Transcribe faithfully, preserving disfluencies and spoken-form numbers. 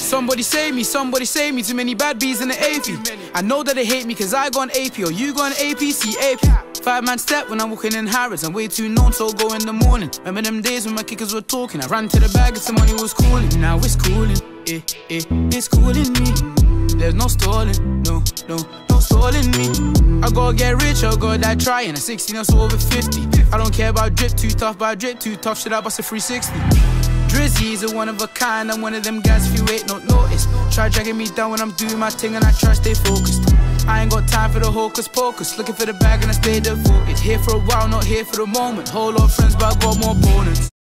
Somebody save me, somebody save me. Too many bad bees in the A P. I know that they hate me cause I gone A P or you gone A P C A P. Five man step when I'm walking in Harrods. I'm way too known, so go in the morning. Remember them days when my kickers were talking. I ran to the bag and some money was cooling. Now it's cooling, eh, eh, it's cooling me. There's no stalling, no, no, no stalling me. I gotta get rich, I gotta die trying. At sixteen, I'm so over fifty. I don't care about drip, too tough, but I drip too tough. Should I bust a three sixty? Drizzy's a one of a kind. I'm one of them guys if you ain't not noticed. Try dragging me down when I'm doing my thing and I try to stay focused. I ain't got time for the hocus pocus. Looking for the bag and I stay devoted. Here for a while, not here for the moment. Whole lot of friends, but I got more bonus.